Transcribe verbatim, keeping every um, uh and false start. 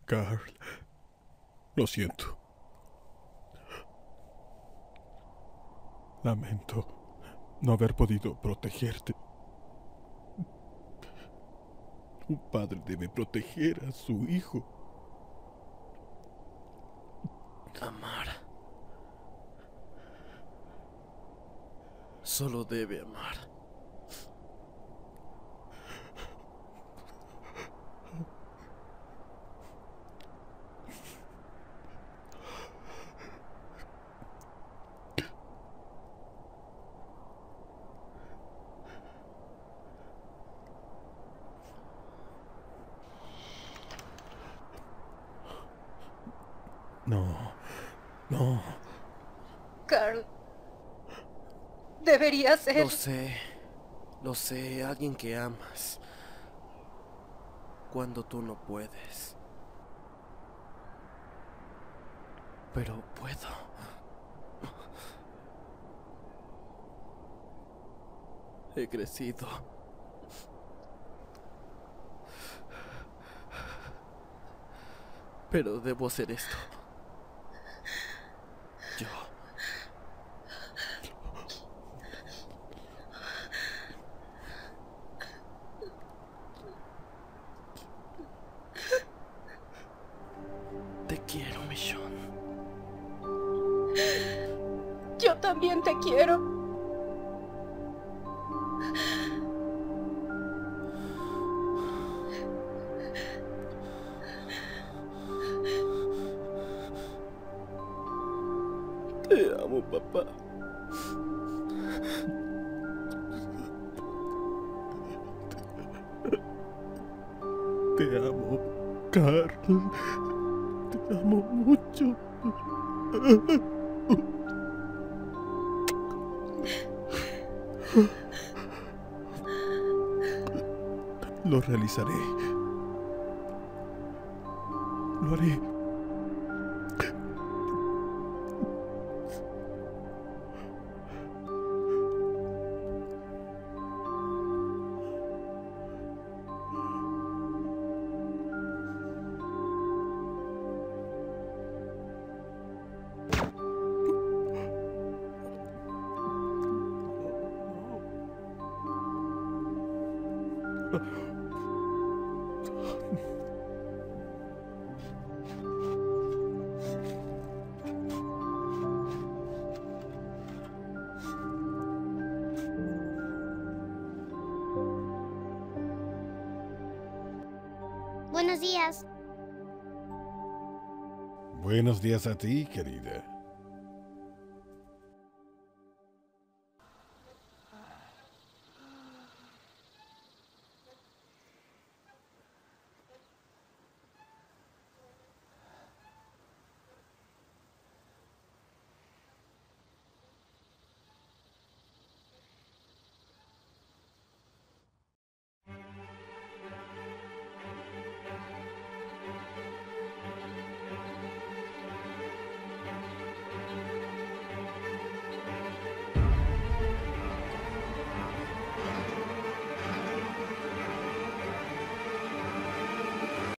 Carl, lo siento. Lamento no haber podido protegerte. Un padre debe proteger a su hijo. Amar. Solo debe amar. No, no. Carl, debería ser... Lo sé, lo sé, alguien que amas. Cuando tú no puedes. Pero puedo. He crecido. Pero debo hacer esto. Yo. Te quiero, Michonne. Yo también te quiero. Te amo, papá. Te amo, Carl. Te amo mucho. Lo realizaré. Lo haré. Buenos días. Buenos días a ti, querida.